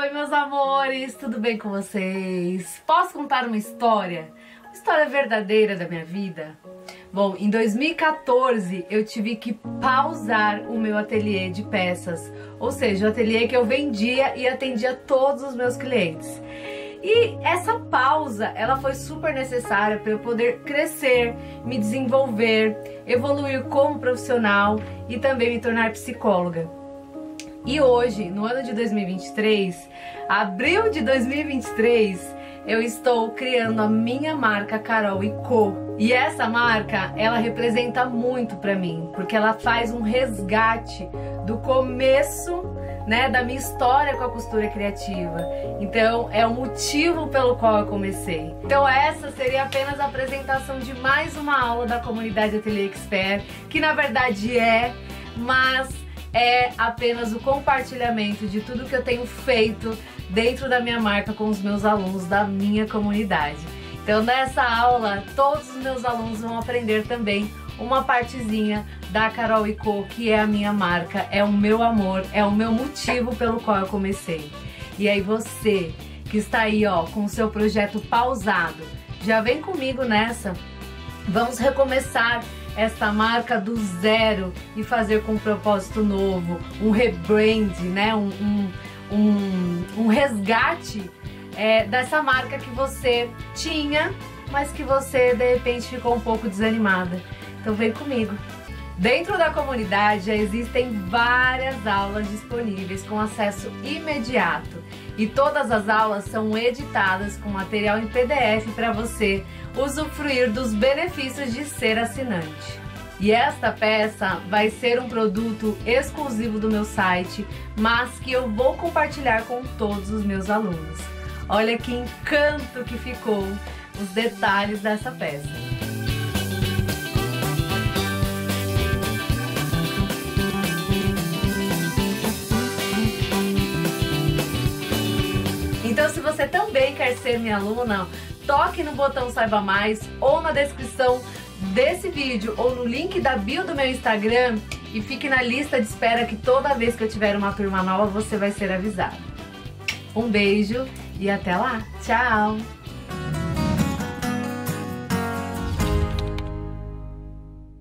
Oi, meus amores, tudo bem com vocês? Posso contar uma história? Uma história verdadeira da minha vida? Bom, em 2014 eu tive que pausar o meu ateliê de peças, ou seja, o ateliê que eu vendia e atendia todos os meus clientes. E essa pausa, ela foi super necessária para eu poder crescer, me desenvolver, evoluir como profissional e também me tornar psicóloga. E hoje, no ano de 2023, abril de 2023, eu estou criando a minha marca Carol & Co. E essa marca, ela representa muito pra mim, porque ela faz um resgate do começo, né, da minha história com a costura criativa. Então, é o motivo pelo qual eu comecei. Então, essa seria apenas a apresentação de mais uma aula da comunidade Ateliê Expert, que na verdade mas é apenas o compartilhamento de tudo que eu tenho feito dentro da minha marca com os meus alunos da minha comunidade. Então nessa aula todos os meus alunos vão aprender também uma partezinha da Carol & Co, que é a minha marca, é o meu amor, é o meu motivo pelo qual eu comecei. E aí você que está aí ó, com o seu projeto pausado, já vem comigo nessa, vamos recomeçar essa marca do zero e fazer com um propósito novo, um rebrand, né? um resgate dessa marca que você tinha, mas que você de repente ficou um pouco desanimada. Então vem comigo. Dentro da comunidade já existem várias aulas disponíveis com acesso imediato e todas as aulas são editadas com material em PDF para você usufruir dos benefícios de ser assinante. E esta peça vai ser um produto exclusivo do meu site, mas que eu vou compartilhar com todos os meus alunos. Olha que encanto que ficou os detalhes dessa peça. Então, se você também quer ser minha aluna, toque no botão Saiba Mais ou na descrição desse vídeo ou no link da bio do meu Instagram e fique na lista de espera que toda vez que eu tiver uma turma nova você vai ser avisado. Um beijo e até lá. Tchau!